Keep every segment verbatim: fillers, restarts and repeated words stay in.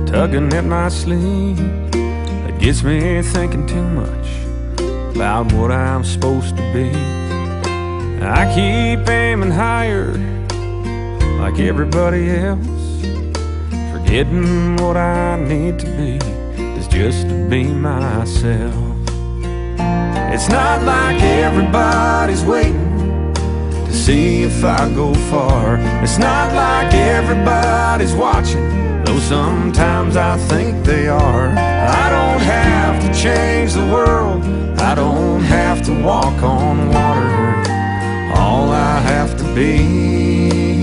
tugging at my sleeve, that gets me thinking too much about what I'm supposed to be. I keep aiming higher like everybody else, forgetting what I need to be is just to be myself. It's not like everybody's waiting to see if I go far. It's not like everybody's watching, though sometimes I think they are. I don't have to change the world, I don't have to walk on water. All I have to be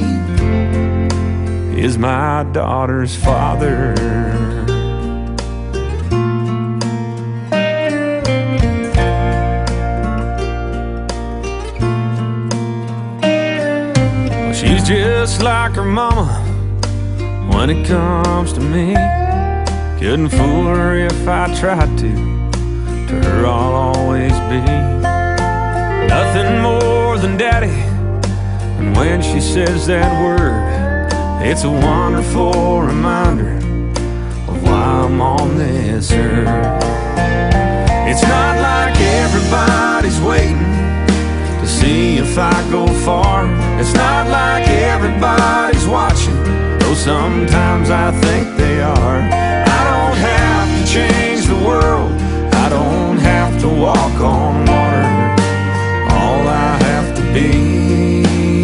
is my daughter's father. Well, she's just like her mama when it comes to me. Couldn't fool her if I tried to. To her I'll always be nothing more than daddy. And when she says that word, it's a wonderful reminder of why I'm on this earth. It's not like everybody's waiting to see if I go far. It's not like everybody's watching, though sometimes I think they are. I don't have to change the world, I don't have to walk on water. All I have to be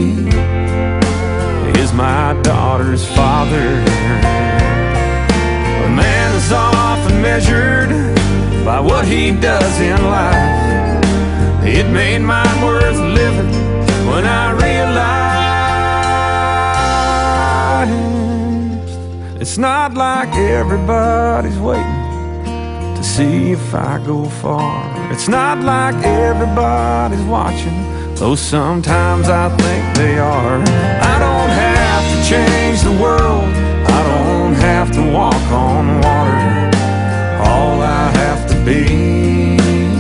is my daughter's father. A man is often measured by what he does in life. It made mine worth living when I realized it's not like everybody's waiting to see if I go far. It's not like everybody's watching, though sometimes I think they are. I don't have to change the world, I don't have to walk on water. All I have to be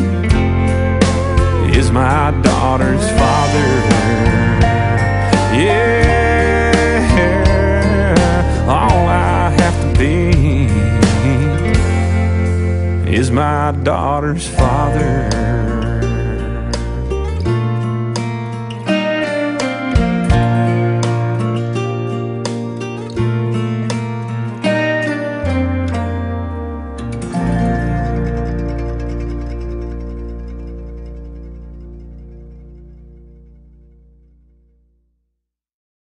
is my daughter's father. Yeah, all I have to be is my daughter's father.